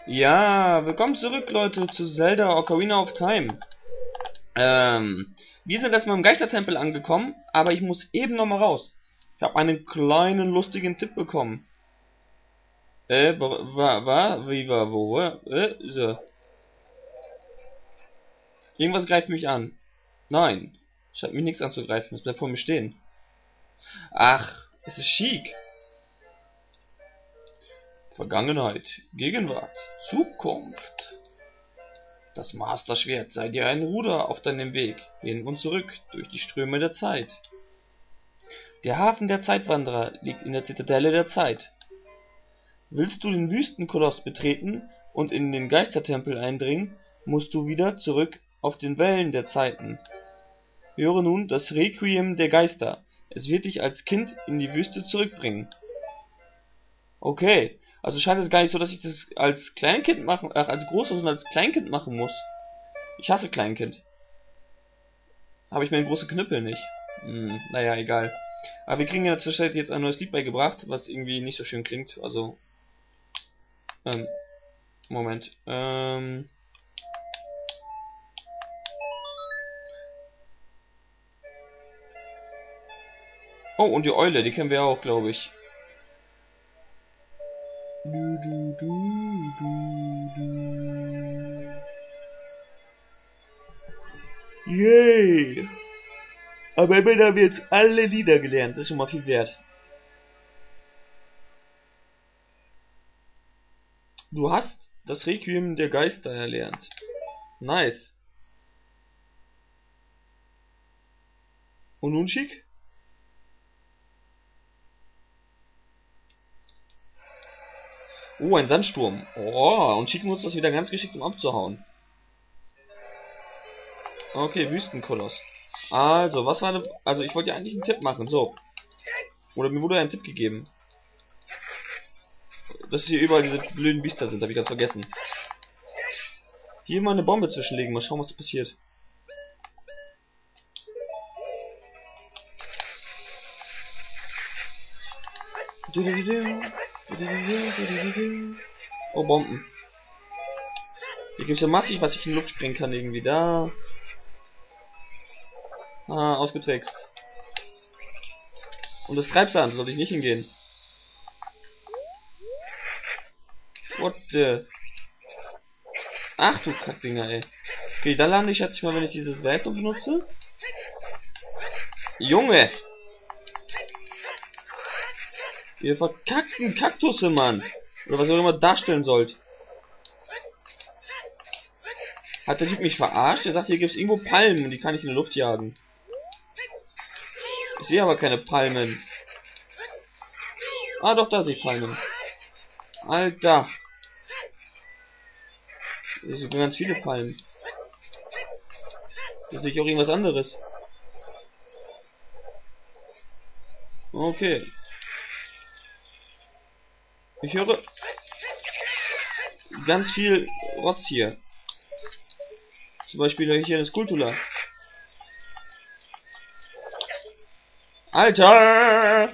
Ja, willkommen zurück, Leute, zu Zelda Ocarina of Time. Wir sind erstmal im Geistertempel angekommen, aber ich muss eben noch mal raus. Ich habe einen kleinen, lustigen Tipp bekommen. So. Irgendwas greift mich an. Nein, scheint mich nichts anzugreifen, es bleibt vor mir stehen. Ach, es ist Sheik. Vergangenheit, Gegenwart, Zukunft. Das Masterschwert sei dir ein Ruder auf deinem Weg, hin und zurück, durch die Ströme der Zeit. Der Hafen der Zeitwanderer liegt in der Zitadelle der Zeit. Willst du den Wüstenkoloss betreten und in den Geistertempel eindringen, musst du wieder zurück auf den Wellen der Zeiten. Höre nun das Requiem der Geister. Es wird dich als Kind in die Wüste zurückbringen. Okay, also scheint es gar nicht so, dass ich das als Kleinkind machen, als Großes, sondern als Kleinkind machen muss. Ich hasse Kleinkind. Habe ich mir einen großen Knüppel nicht. Naja, egal. Aber wir kriegen in der Zwischenzeit jetzt ein neues Lied beigebracht, was irgendwie nicht so schön klingt. Also, Moment. Oh, und die Eule, die kennen wir auch, glaube ich. Yay! Aber immerhin haben wir jetzt alle Lieder gelernt. Das ist schon mal viel wert. Du hast das Requiem der Geister erlernt. Nice. Und nun, Schick? Oh, ein Sandsturm. Oh, und Schick nutzt das wieder ganz geschickt, um abzuhauen. Okay, Wüstenkoloss. Also, was war denn... Also, ich wollte ja eigentlich einen Tipp machen, so. Oder mir wurde ein Tipp gegeben. Dass hier überall diese blöden Biester sind, habe ich ganz vergessen. Hier mal eine Bombe zwischenlegen, mal schauen, was da passiert. Oh, Bomben. Hier gibt es ja massig, was ich in die Luft sprengen kann, irgendwie da. Ah, ausgetrickst. Und das Treibsand, sollte ich nicht hingehen. What the... Ach du Kackdinger, ey. Okay, da lande ich jetzt mal, wenn ich dieses Weiß noch benutze. Junge! Ihr verkackten Kaktusse, Mann! Oder was ihr auch immer darstellen sollt. Hat der Typ mich verarscht? Er sagt, hier gibt es irgendwo Palmen und die kann ich in die Luft jagen. Ich sehe aber keine Palmen. Ah, doch, da sehe ich Palmen. Alter. Hier sind ganz viele Palmen. Da sehe ich auch irgendwas anderes. Okay. Ich höre ganz viel Rotz hier. Zum Beispiel hier eine Skulptula. Alter!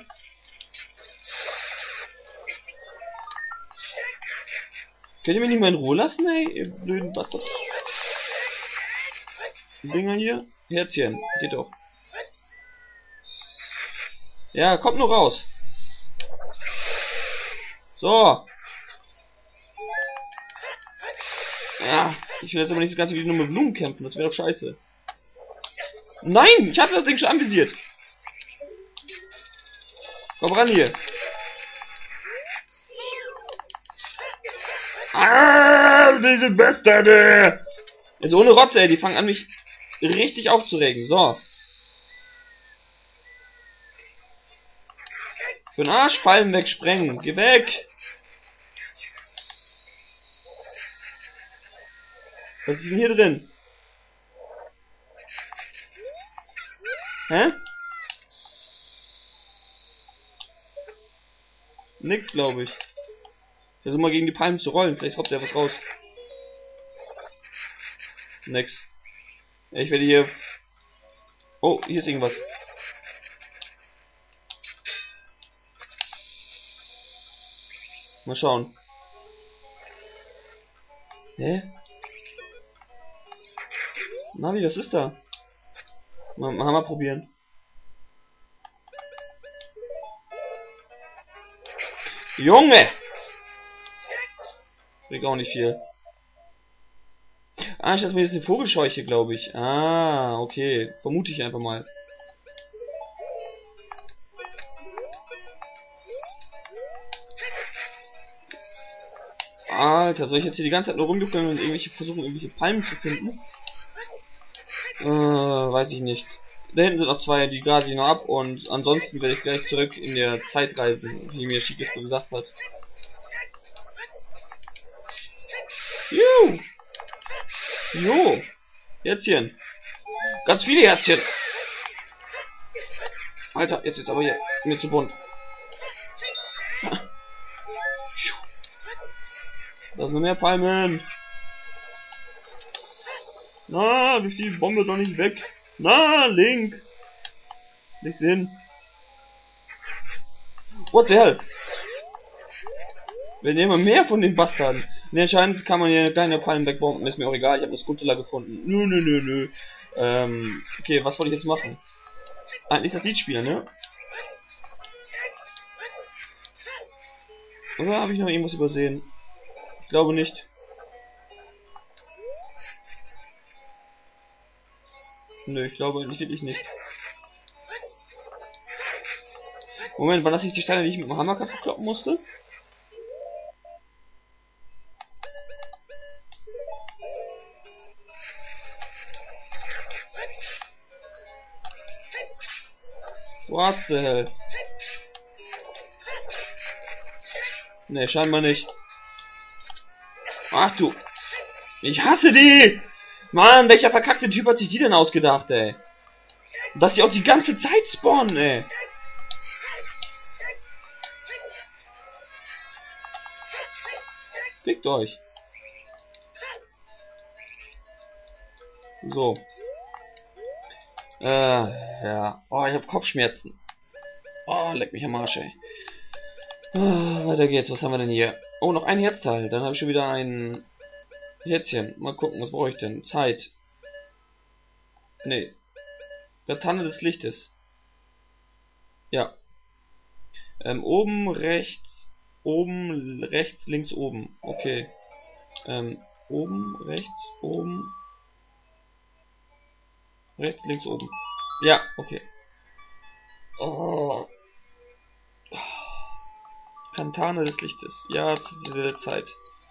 Könnt ihr mich nicht mal in Ruhe lassen, ey? Ihr blöden Bastard. Dinger hier. Herzchen. Geht doch. Ja, kommt nur raus. So. Ja, ich will jetzt aber nicht das ganze Video nur mit Blumen kämpfen. Das wäre doch scheiße. Nein! Ich hatte das Ding schon anvisiert. Komm ran hier. Ah, diese Bastarde! Jetzt ohne Rotze, ey. Die fangen an, mich richtig aufzuregen. So. Für den Arsch Palmen wegsprengen. Geh weg! Was ist denn hier drin? Hä? Nix, glaube ich. Ich versuche mal gegen die Palmen zu rollen. Vielleicht kommt ja was raus. Nix. Ich werde hier... Oh, hier ist irgendwas. Mal schauen. Hä? Navi, was ist da? Mal probieren. Junge! Bringt auch nicht viel. Ah, ich lasse mir jetzt eine Vogelscheuche, glaube ich. Ah, okay. Vermute ich einfach mal. Alter, soll ich jetzt hier die ganze Zeit nur rumjuckeln und versuchen, irgendwelche Palmen zu finden? Weiß ich nicht. Da hinten sind noch zwei, die grase ich noch ab und ansonsten werde ich gleich zurück in der Zeit reisen, wie mir Shikisco gesagt hat. Juhu! Jo! Herzchen! Ganz viele Herzchen! Alter, jetzt ist aber hier mir zu bunt. Da sind noch mehr Palmen! Na, durch die Bombe doch nicht weg! Na, Link! Nicht Sinn! What the hell? Wir nehmen mehr von den Bastarden. Ne, anscheinend kann man hier kleine Palmen wegbomben, ist mir auch egal, ich habe eine Skuntula gefunden. Nö. Okay, was wollte ich jetzt machen? Eigentlich das Lied spielen, ne? Oder habe ich noch irgendwas übersehen? Ich glaube nicht. Nö, ich glaube wirklich nicht. Moment, war das nicht die Steine, die ich mit dem Hammer kaputt kloppen musste? What the hell? Ne, scheinbar nicht. Ach du. Ich hasse die! Mann, welcher verkackte Typ hat sich die denn ausgedacht, ey? Dass die auch die ganze Zeit spawnen, ey. Fickt euch. So. Ja. Oh, ich hab Kopfschmerzen. Oh, leck mich am Arsch, ey. Weiter geht's. Was haben wir denn hier? Oh, noch ein Herzteil. Dann habe ich schon wieder ein Herzchen. Mal gucken, was brauche ich denn? Zeit. Nee. Tanne des Lichtes. Ja. Oben, rechts, links, oben. Okay. Oben, rechts, links, oben. Ja, okay. Oh. Kantane des Lichtes. Ja, zu der Zeit.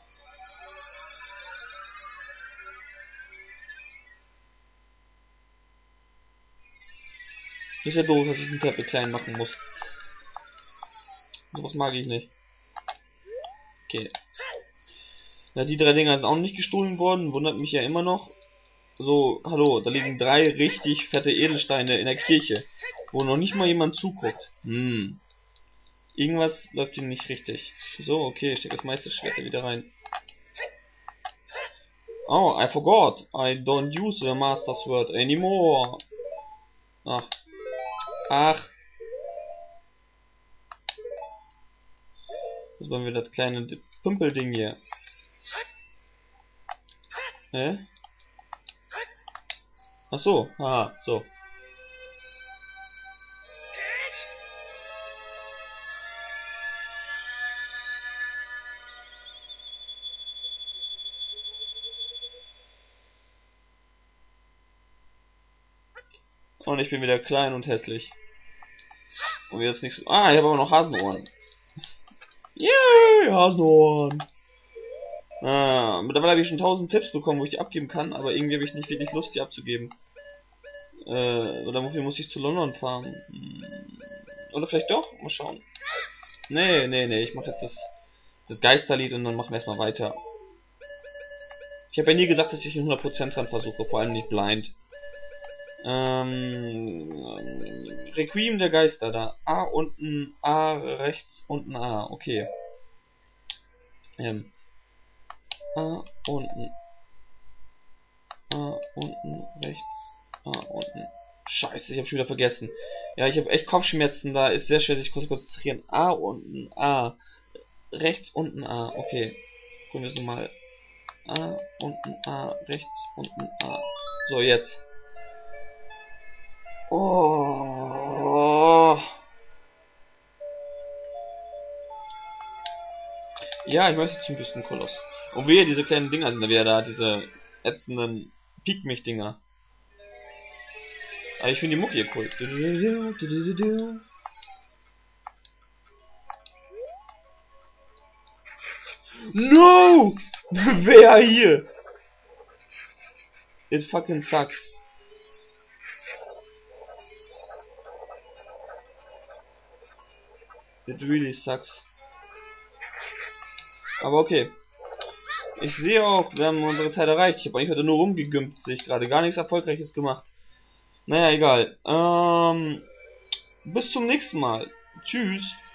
Ist ja doof, dass ich den Teppich klein machen muss. Sowas mag ich nicht. Okay. Ja, die drei Dinger sind auch nicht gestohlen worden. Wundert mich ja immer noch. So, hallo, da liegen 3 richtig fette Edelsteine in der Kirche, wo noch nicht mal jemand zuguckt. Irgendwas läuft hier nicht richtig. So, okay, ich stecke das Meisterschwert wieder rein. Oh, I forgot. I don't use the Master Sword anymore. Ach. Was wollen wir, das kleine Pümpelding hier? Hä? Ach so, haha, so. Und ich bin wieder klein und hässlich. Und jetzt nichts. Ah, ich habe aber noch Hasenohren. Yay, Hasenohren. Mittlerweile habe ich schon 1000 Tipps bekommen, wo ich die abgeben kann, aber irgendwie habe ich nicht wirklich Lust, die abzugeben. Oder wofür muss ich zu London fahren? Oder vielleicht doch? Mal schauen. Nee, ich mache jetzt das Geisterlied und dann machen wir erstmal weiter. Ich habe ja nie gesagt, dass ich 100% dran versuche, vor allem nicht blind. Requiem der Geister, da. A unten, A rechts, unten A, okay. A unten, rechts, A unten. Scheiße, ich habe schon wieder vergessen. Ja, ich habe echt Kopfschmerzen, da ist sehr schwer sich kurz zu konzentrieren. A unten, A. Rechts unten A, okay. Gucken wir es nochmal. A, unten A, rechts, unten A. So, jetzt. Oh. Ja, ich möchte zum bisschen Koloss. Und wehe, diese kleinen Dinger sind da wieder da, diese ätzenden Piek-mich-Dinger. Aber ich finde die Mucke hier cool. No! Wer hier? It fucking sucks. It really sucks. Aber okay. Ich sehe auch, wir haben unsere Zeit erreicht. Ich habe eigentlich heute nur rumgegümpt, sehe ich gerade. Gar nichts Erfolgreiches gemacht. Naja, egal. Bis zum nächsten Mal. Tschüss.